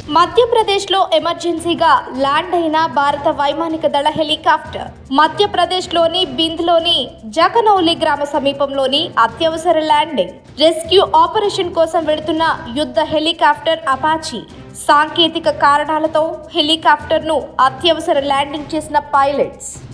మధ్యప్రదేశ్లో ఎమర్జెన్సీగా ల్యాండ్ అయిన భారత వైమానిక దళ హెలికాప్టర్ మధ్యప్రదేశ్లోని బింద్లోని జకనౌలి గ్రామ సమీపంలోని అత్యవసర ల్యాండింగ్ రెస్క్యూ ఆపరేషన్ కోసం వెళుతున్న యుద్ధ హెలికాప్టర్ అపాచీ సాంకేతిక కారణాలతో హెలికాప్టర్ను అత్యవసర ల్యాండింగ్ చేసిన పైలట్స్